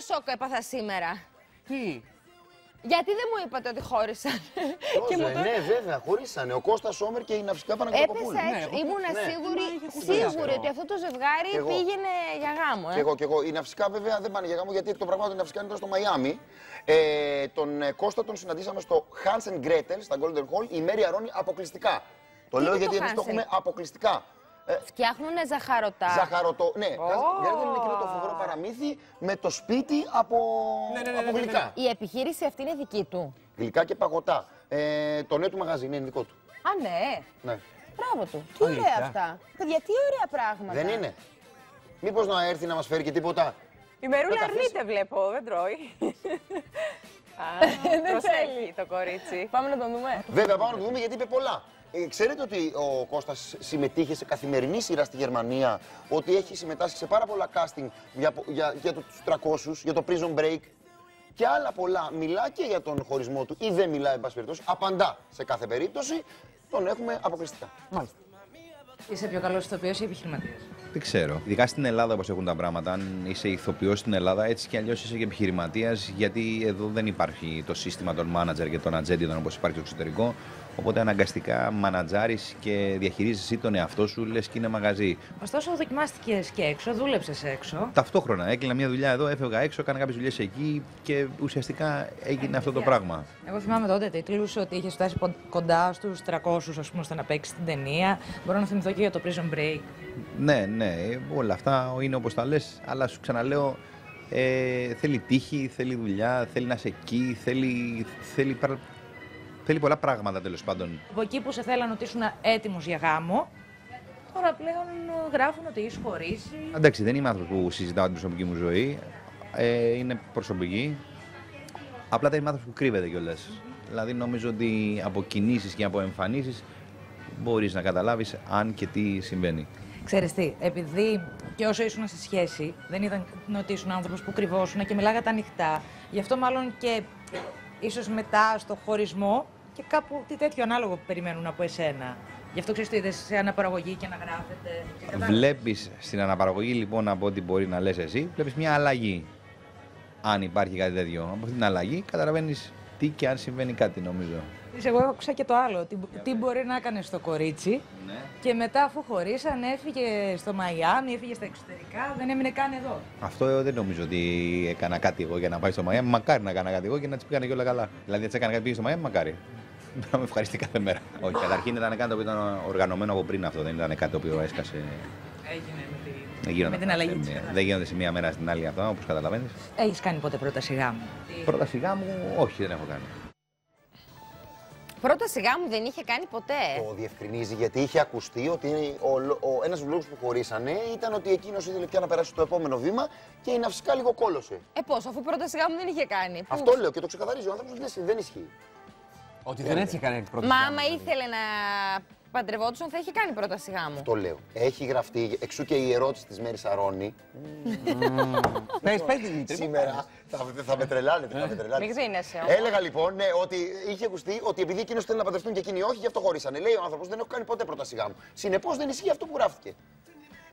σοκ έπαθα σήμερα. Τι? Γιατί δεν μου είπατε ότι χώρισαν? Ναι, βέβαια, χωρίσανε. Ο Κώστας Σόμερ και η Ναυσικά Παναγιωτοπούλου. Έπεσα έξω. Ήμουνα σίγουρη ότι αυτό το ζευγάρι πήγαινε για γάμο. Και εγώ. Οι Ναυσικά βέβαια δεν πάνε για γάμο γιατί το πράγμα του Ναυσικά είναι τώρα στο Μαϊάμι. Τον Κώστα τον συναντήσαμε στο Hans and Gretel, στα Golden Hall, η Μέρη Αρώνη αποκλειστικά. Το λέω γιατί εμείς το έχουμε αποκλειστικά. Φτιάχνουνε ζαχαρωτά. Ναι, Gretel είναι εκείνο το φοβερό παραμύθι με το σπίτι από γλυκά. Η επιχείρηση αυτή είναι δική του. Γλυκά και παγωτά. Το νέο του μαγαζί είναι δικό του. Α, ναι. Μπράβο του. Τι ωραία αυτά. Παιδιά, τι ωραία πράγματα. Δεν είναι? Μήπως να έρθει να μας φέρει και τίποτα? Η Μερούλα αρνείται, βλέπω, δεν τρώει. Προσέχει το κορίτσι. Πάμε να το δούμε. Βέβαια, πάμε να το δούμε γιατί είπε πολλά. Ξέρετε ότι ο Κώστας συμμετείχε σε καθημερινή σειρά στη Γερμανία, ότι έχει συμμετάσχει σε πάρα πολλά casting για τους 300, για το Prison Break και άλλα πολλά. Μιλά και για τον χωρισμό του ή δεν μιλάει, εν πάση περιπτώσει. Απαντά σε κάθε περίπτωση. Τον έχουμε αποκλειστικά. Μάλιστα. Είσαι πιο καλός ηθοποιός ή επιχειρηματίας? Δεν ξέρω. Ειδικά στην Ελλάδα όπως έχουν τα πράγματα, αν είσαι ηθοποιός στην Ελλάδα, έτσι κι αλλιώς είσαι και επιχειρηματίας, γιατί εδώ δεν υπάρχει το σύστημα των manager και των ατζέντιδων όπως υπάρχει στο εξωτερικό. Οπότε αναγκαστικά μανατζάρεις και διαχειρίζεσαι τον εαυτό σου, λες και είναι μαγαζί. Ωστόσο, δοκιμάστηκες και έξω, δούλεψες έξω. Ταυτόχρονα έκλεινα μια δουλειά εδώ, έφευγα έξω, έκανα κάποιες δουλειές εκεί και ουσιαστικά έγινε αυτό το πράγμα. Εγώ θυμάμαι τότε τίτλους ότι είχες φτάσει κοντά στους 300, ας πούμε, ώστε να παίξεις την ταινία. Μπορώ να θυμηθώ και για το Prison Break. Ναι, όλα αυτά είναι όπως τα λες, αλλά σου ξαναλέω, θέλει τύχη, θέλει δουλειά, θέλει να είσαι εκεί, θέλει πολλά πράγματα τέλος πάντων. Από εκεί που σε θέλαν ότι ήσουν έτοιμος για γάμο, τώρα πλέον γράφουν ότι είσαι χωρίσει. Εντάξει, δεν είμαι άνθρωπος που συζητάω την προσωπική μου ζωή. Είναι προσωπική. Απλά δεν είμαι άνθρωπος που κρύβεται κιόλας. Δηλαδή νομίζω ότι από κινήσεις και από εμφανίσεις μπορείς να καταλάβεις αν και τι συμβαίνει. Ξέρεις τι, επειδή και όσο ήσουν σε σχέση, δεν ήταν ότι ήσουν άνθρωπος που κρυβόσουν και μιλάγατε ανοιχτά. Γι' αυτό μάλλον και ίσως μετά στο χωρισμό και κάπου τι τέτοιο ανάλογο περιμένουν από εσένα. Γι' αυτό ξέρεις το είδες σε αναπαραγωγή και να γράφετε. Βλέπεις στην αναπαραγωγή λοιπόν από ό,τι μπορεί να λες εσύ, βλέπεις μια αλλαγή. Αν υπάρχει κάτι τέτοιο. Από αυτή την αλλαγή καταλαβαίνεις τι και αν συμβαίνει κάτι νομίζω. Εγώ άκουσα και το άλλο, τι μπορεί να έκανε στο κορίτσι και μετά αφού χωρίσαν έφυγε στο Μαϊάμι, έφυγε στα εξωτερικά, δεν έμεινε καν εδώ. Αυτό δεν νομίζω ότι έκανα κάτι εγώ για να πάει στο Μαϊάμι. Μακάρι να έκανα κάτι εγώ και να τις πήγανε και όλα καλά. Δηλαδή, έτσι έκανα κάτι πήγε στο Μαϊάμι, μακάρι. Να με ευχαριστεί κάθε μέρα. Όχι, καταρχήν ήταν κάτι που ήταν οργανωμένο από πριν αυτό, δεν ήταν κάτι το οποίο έσκασε. Έγινε με την αλλαγή της. Δεν γίνονται σε μία μέρα στην άλλη αυτά, όπως καταλαβαίνεις. Έχεις κάνει ποτέ πρόταση γάμου? Πρόταση γάμου, όχι, δεν έχω κάνει. Πρόταση γάμου δεν είχε κάνει ποτέ. Το διευκρινίζει γιατί είχε ακουστεί ότι ένας από τους λόγους που χωρίσανε ήταν ότι εκείνος ήθελε πια να περάσει στο επόμενο βήμα και η Ναυσικά λίγο κόλωσε. Πώς, αφού πρόταση γάμου δεν είχε κάνει. Αυτό λέω και το ξεκαθαρίζει ο άνθρωπος, δεν ισχύει. Ότι δεν έτσι είχε κάνει πρόταση. Μα άμα ήθελε να παντρευόντουσαν θα είχε κάνει πρόταση γάμου. Αυτό λέω. Έχει γραφτεί, εξού και η ερώτηση της Μέρης Αρώνη. Πες Δημήτρη. Σήμερα θα με τρελάνετε, Μην ξύνεσαι. Έλεγα λοιπόν ότι είχε ακουστεί ότι επειδή εκείνος θέλει να παντρευτούν και εκείνοι όχι, γι' αυτό χωρίσανε. Λέει ο άνθρωπος δεν έχω κάνει ποτέ πρόταση γάμου. Συνεπώς δεν ισχύει αυτό που γράφτηκε.